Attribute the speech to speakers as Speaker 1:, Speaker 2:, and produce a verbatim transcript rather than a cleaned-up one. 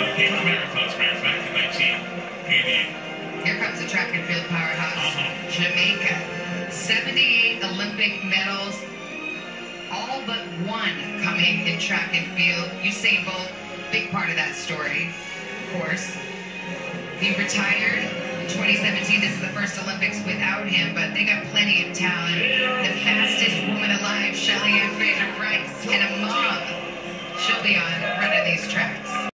Speaker 1: Came from America, as a matter of fact, in nineteen eighty-eight.
Speaker 2: Here comes the track and field powerhouse.
Speaker 1: Uh-huh.
Speaker 2: Jamaica. seventy-eight Olympic medals, all but one coming in track and field. Usain Bolt, big part of that story, of course. He retired in twenty seventeen. This is the first Olympics without him, but they got plenty of talent. The fastest woman alive, Shelly Ann Fraser Price, and a mom. She'll be on running these tracks.